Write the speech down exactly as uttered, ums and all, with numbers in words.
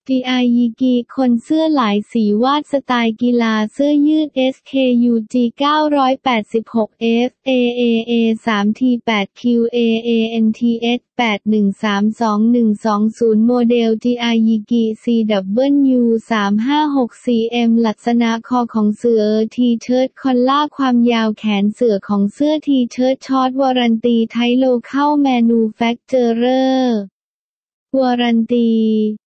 จี ไอ ยิกิคนเสื้อหลายสีวาดสไตล์กีฬาเสื้อยืด เอส เค ยู จี เก้าแปดหก เอฟ เอ เอ เอ สาม ที แปด คิว เอ เอ เอ็น ที เอส แปด หนึ่ง สาม สอง หนึ่ง สอง ศูนย์ โมเดล จี ไอ ยิกิ ซี ดับเบิลยู สาม ห้า หก สี่ เอ็ม ลักษณะคอของเสื้อทีเชิ้ตคอลล่าความยาวแขนเสื้อของเสื้อทีเชิ้ตช็อตวารันตีไทยโลคัลแมนูแฟคเจอเรอร์วารันตี